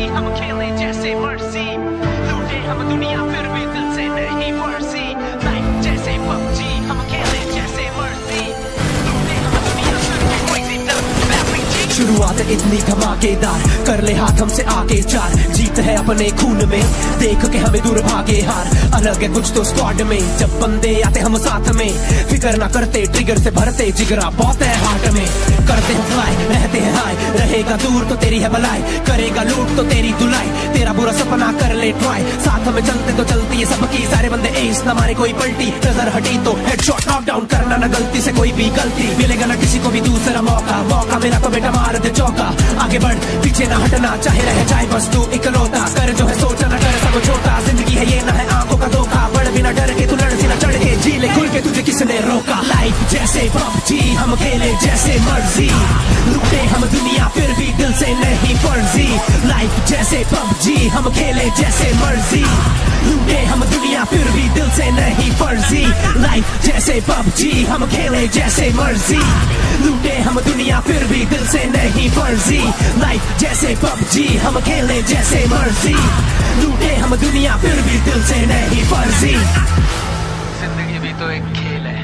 हम खेले जैसे मर्जी, लूटे हम दुनिया फिर भी दिल से नहीं फर्जी। लाइफ जैसे पबजी, हम खेले जैसे मर्जी, लूटे हम दुनिया फिर भी crazy dumb RPG। शुरुआत इतनी धमाकेदार, कर ले हाथ हमसे आगे चार, जीत है अपने खून में, देख के हमें दूर भागे हार। अलग है कुछ तो स्क्वाड में, जब बंदे आते हम साथ में, फिक्र ना करते ट्रिगर से भरते जिगरा बहुत है हार्ट में। करते हैं फ्लाई, रहते हैं हाई, रहेगा दूर तो तेरी है भलाई, करेगा लूट तो तेरी धुलाई, तेरा बुरा सपना कर ले ट्राई। साथ में चलते तो चलती है सबकी, सारे बंदे एस ना मारे कोई पलटी, नजर हटी तो हेडशॉट नॉकडाउन करना ना गलती से कोई भी गलती, मिलेगा ना किसी को भी दूसरा मौका, मौका मेरा तो बेटा मार दे चौका। आगे बढ़ पीछे ना हटना, चाहे रह जाए बस तू इकलौता, कर जो है सोचा ना कर सब छोटा, जिंदगी है ये ना है आंखों का धोखा, बढ़ बिना डर के तू लड़ सी ना चढ़ के, जी ले खुल के तुझे किसने रोका। लाइफ जैसे पबजी, हम खेले जैसे मर्जी, लूटे हम दुनिया फिर भी दिल से नहीं फर्जी। लाइफ जैसे पबजी, हम खेले जैसे मर्जी, लूटे हम दुनिया फिर भी दिल से नहीं फर्जी। लाइफ जैसे पबजी, हम खेले जैसे मर्जी, लूटे हम दुनिया फिर भी दिल से नहीं फर्जी। लाइफ जैसे पबजी, हम खेले जैसे मर्जी, लूटे हम दुनिया फिर भी दिल से नहीं फर्जी। जिंदगी भी तो एक खेल है,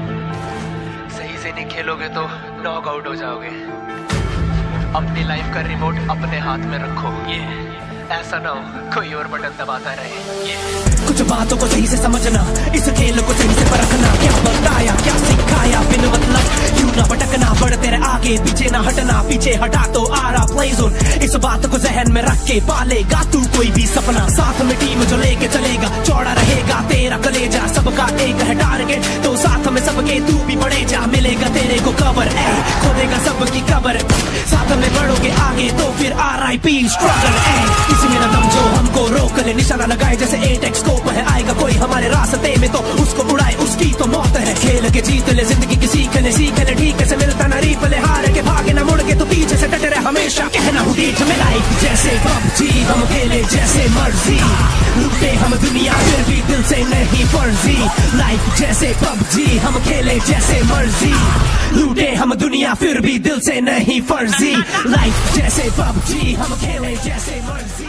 सही से नहीं खेलोगे तो नॉक आउट हो जाओगे। अपनी लाइफ का रिमोट अपने हाथ में रखो, ऐसा ना हो कोई और बटन दबाता रहे। कुछ बातों को सही से समझना, इस खेल को सही से परखना, क्या बताया क्या सिखाया बिन मतलब यूं ना भटकना, बढ़ तेरे आगे पीछे ना हटना, पीछे हटा तो आ रहा प्ले जोन। इस बात को जहन में रख के पालेगा तू कोई भी सपना, साथ में टीम जो लेके चलेगा, चौड़ा रहेगा तेरा कलेजा, सबका एक है टारगेट तो साथ में सबके तू भी बढ़े जा, मिलेगा तेरे को कवर है, खोदेगा सबकी कबर, साथ में बढ़ोगे आगे तो फिर RIP स्ट्रगल है। किसी में ना दम जो हमको रोक ले, निशाना लगाए जैसे 8x स्कोप है, आएगा कोई हमारे रास्ते में तो उसको उड़ाए उसकी तो मौत है। खेल के जीत ले जिंदगी की सीख ले ठीक से मिलता ना रीप ले, हार के भागे ना मुड़ के तो पीछे से डटे रहे हमेशा, कहना हूँ बीच में। लाइफ जैसे पबजी, हम खेले जैसे मर्जी, लूटे हम दुनिया फिर भी दिल से नहीं फर्जी। लाइफ जैसे पबजी, हम खेले जैसे मर्जी, लूटे हम दुनिया फिर भी दिल से नहीं फर्जी। लाइफ जैसे पबजी, हम खेले जैसे मर्जी।